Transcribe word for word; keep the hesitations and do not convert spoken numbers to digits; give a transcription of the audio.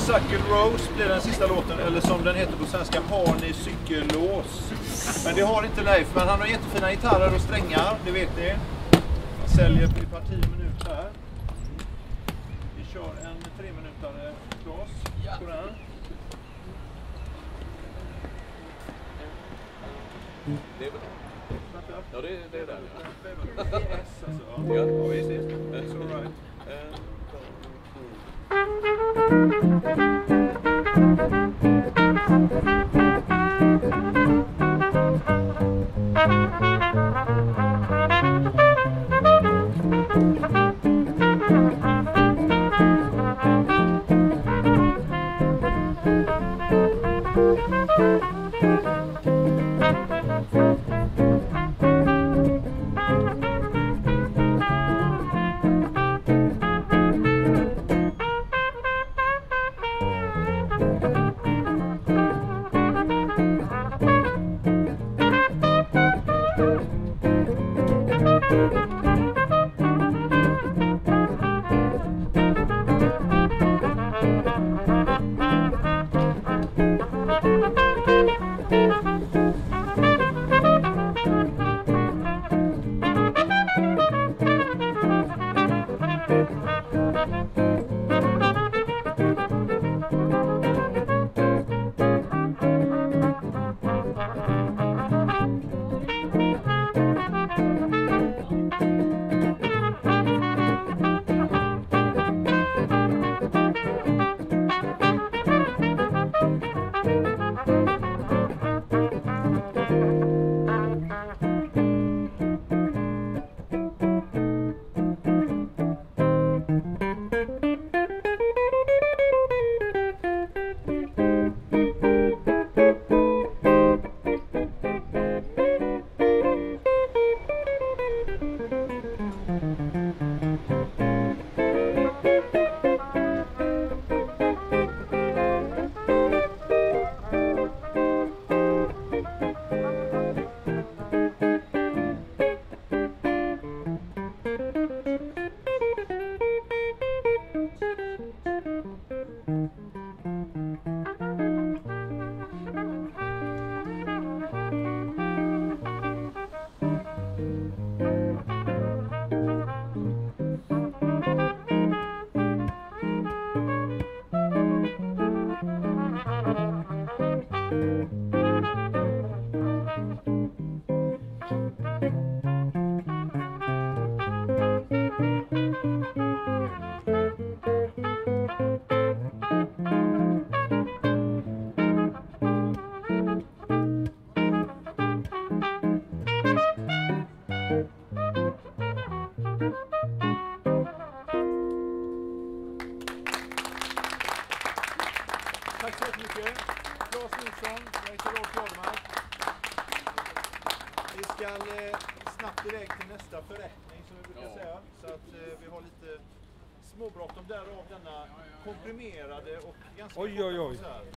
Cycle Rose blir den sista låten, eller som den heter på svenska, Har ni cykellås? Men det har inte Leif, men han har jättefina gitarrer och strängar, det vet ni. Han säljer i par tio minuter här. Vi kör en tre minutare Klas på den. Det är bra. Ja, det, det är där. Det är S alltså. Ja, visst. It's all right. Tack så mycket. Klas Nilsson, jag heter Rolf Jardemark. Vi ska eh, snabbt direkt till nästa förrättning som vi brukar ja. säga. Så att eh, vi har lite småbråttom därav denna komprimerade och ganska oj, oj, oj.